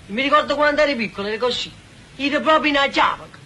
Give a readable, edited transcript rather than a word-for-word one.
Mi ricordo quando eri piccolo, eri così. Eri proprio una giavaca.